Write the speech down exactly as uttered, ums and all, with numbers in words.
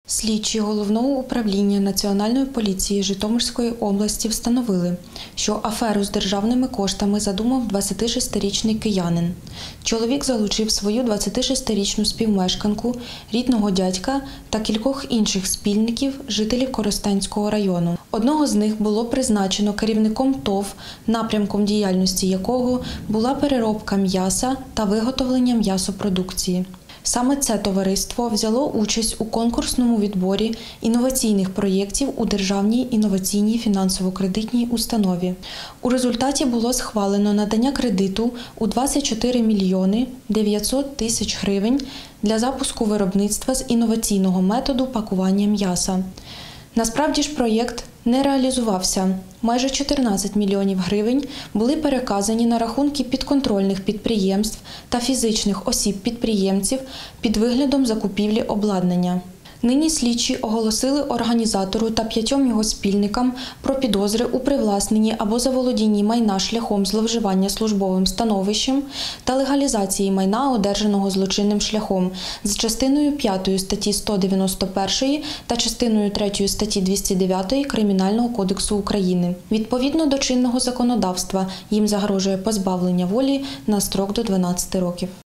Слідчі Головного управління Національної поліції Житомирської області встановили, що аферу з державними коштами задумав двадцятишестирічний киянин. Чоловік залучив свою двадцятишестирічну співмешканку, рідного дядька та кількох інших спільників, жителів Коростенського району. Одного з них було призначено керівником ТОВ, напрямком діяльності якого була переробка м'яса та виготовлення м'ясопродукції. Саме це товариство взяло участь у конкурсному відборі інноваційних проєктів у Державній інноваційній фінансово-кредитній установі. У результаті було схвалено надання кредиту у двадцять чотири мільйони дев'ятсот тисяч гривень для запуску виробництва з інноваційного методу пакування м'яса. Насправді ж проєкт не реалізувався. Майже чотирнадцять мільйонів гривень були переказані на рахунки підконтрольних підприємств та фізичних осіб-підприємців під виглядом закупівлі обладнання. Нині слідчі оголосили організатору та п'ятьом його спільникам про підозри у привласненні або заволодінні майна шляхом зловживання службовим становищем та легалізації майна, одержаного злочинним шляхом, з частиною п'ятою статті сто дев'яносто першої та частиною третьою статті двісті дев'ятої Кримінального кодексу України. Відповідно до чинного законодавства їм загрожує позбавлення волі на строк до дванадцяти років.